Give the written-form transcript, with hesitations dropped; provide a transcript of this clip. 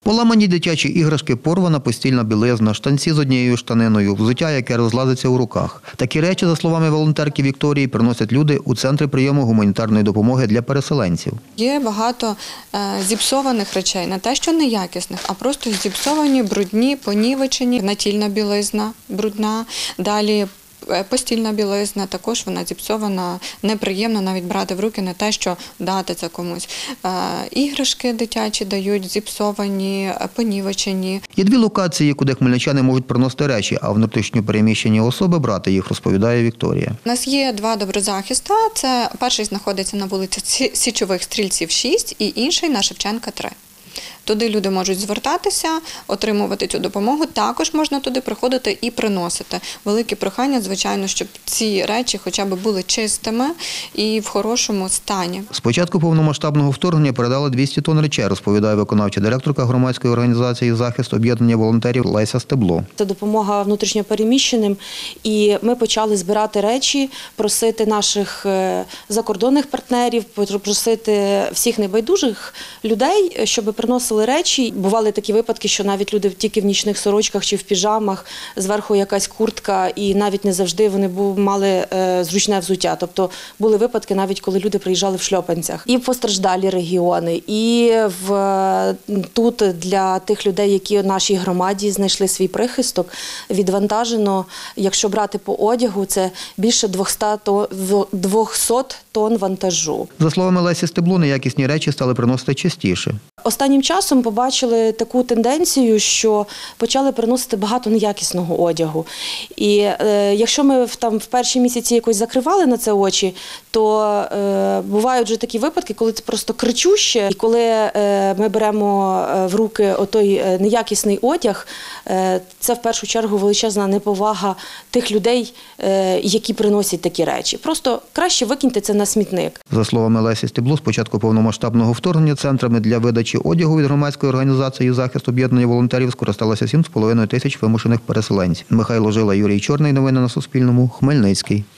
Поламані дитячі іграшки, порвана постільна білизна, штанці з однією штаниною, взуття, яке розлазиться у руках. Такі речі, за словами волонтерки Вікторії, приносять люди у центри прийому гуманітарної допомоги для переселенців. Є багато зіпсованих речей, не те, що неякісних, а просто зіпсовані, брудні, понівечені, натільна білизна брудна, далі постільна білизна, також вона зіпсована, неприємно навіть брати в руки, не те, що дати це комусь. Іграшки дитячі дають зіпсовані, понівечені. Є дві локації, куди хмельничани можуть приносити речі, а внутрішньо переміщені особи брати їх, розповідає Вікторія. У нас є два доброзахиста. Це перший знаходиться на вулиці Січових Стрільців, 6 і інший на Шевченка, 3. Туди люди можуть звертатися, отримувати цю допомогу. Також можна туди приходити і приносити. Велике прохання, звичайно, щоб ці речі хоча б були чистими і в хорошому стані. З початку повномасштабного вторгнення передали 200 тонн речей, розповідає виконавча директорка громадської організації «Захист» об'єднання волонтерів Леся Стебло. Це допомога внутрішньопереміщеним, і ми почали збирати речі, просити наших закордонних партнерів, просити всіх небайдужих людей, щоб приносили речі. Бували такі випадки, що навіть люди тільки в нічних сорочках чи в піжамах, зверху якась куртка, і навіть не завжди вони мали зручне взуття. Тобто були випадки, навіть коли люди приїжджали в шльопанцях. І в постраждалі регіони, і тут для тих людей, які в нашій громаді знайшли свій прихисток, відвантажено, якщо брати по одягу, це більше 200 тонн вантажу. За словами Лесі Стебло, неякісні речі стали приносити частіше. Останнім часом побачили таку тенденцію, що почали приносити багато неякісного одягу. І якщо ми в перші місяці якось закривали на це очі, то бувають вже такі випадки, коли це просто кричуще. І коли ми беремо в руки отой неякісний одяг, це в першу чергу величезна неповага тих людей, які приносять такі речі. Просто краще викиньте це на смітник. За словами Лесі Стебло, з початку повномасштабного вторгнення центрами для видачі одягу від громадської організації «Захист» об'єднання волонтерів скористалося 7,5 тисяч вимушених переселенців. Михайло Жила, Юрій Чорний. Новини на Суспільному. Хмельницький.